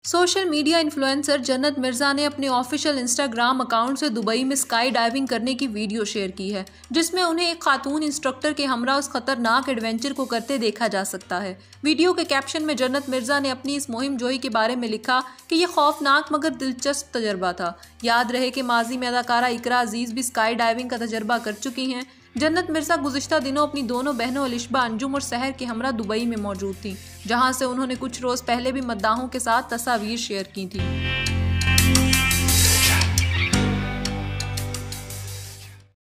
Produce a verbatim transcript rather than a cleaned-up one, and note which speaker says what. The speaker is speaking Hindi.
Speaker 1: सोशल मीडिया इन्फ्लुएंसर जन्नत मिर्जा ने अपने ऑफिशियल इंस्टाग्राम अकाउंट से दुबई में स्काई डाइविंग करने की वीडियो शेयर की है, जिसमें उन्हें एक खातून इंस्ट्रक्टर के हमरा उस खतरनाक एडवेंचर को करते देखा जा सकता है। वीडियो के कैप्शन में जन्नत मिर्जा ने अपनी इस मुहिम जोई के बारे में लिखा कि यह खौफनाक मगर दिलचस्प तजर्बा था। याद रहे कि माजी में अदाकारा इकरा अजीज भी स्काई डाइविंग का तजर्बा कर चुकी हैं। जन्नत मिर्जा गुज़िश्ता दिनों अपनी दोनों बहनों अलिशबा अंजुम और सहर के हमरा दुबई में मौजूद थी, जहां से उन्होंने कुछ रोज़ पहले भी मद्दाहों के साथ तस्वीर शेयर की थी।